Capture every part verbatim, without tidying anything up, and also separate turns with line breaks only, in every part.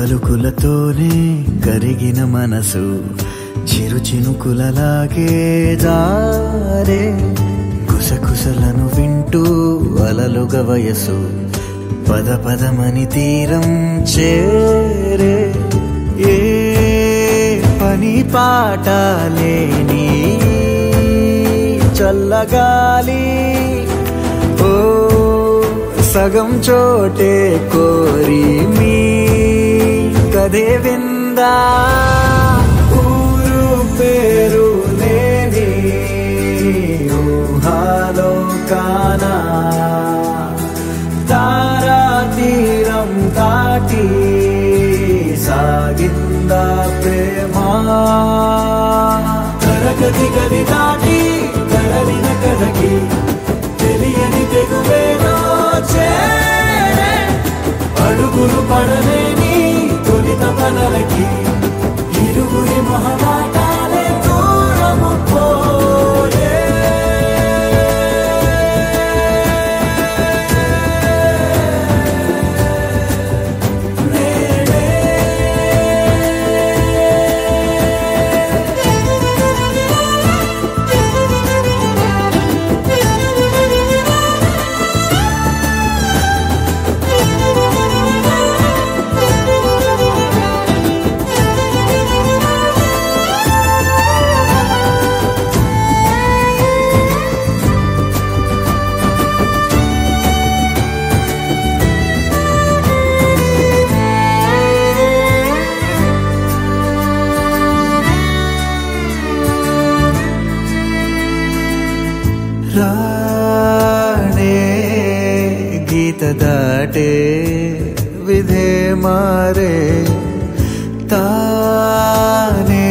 పలుకులతోనే కరిగిన మనసు చిరు చినుకులలాగే జారే కుసకుసలను వింటూ అలలుగ వయసు పద పదమని తీరం చేరే ఏ పని పాట లేని చల్లగాలి ఓ సగం చోటే కోరి మీ కదే విందా ఊరు పేరు లేని ఊహాలో కానా తారా తీరం దాటి సాగిందా ప్రేమా తరగతి గది దాటి తరలిన కథకి తెలియని తెగువేదో చేరే అడుగులు పడలేని తొలిత పనలకి ఇరుగురి మొహమాటాలే దూరము పోయే राणे गीत दाटे विधे मारे ताने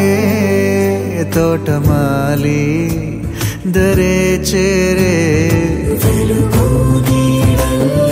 तोटमाली दरे चेरे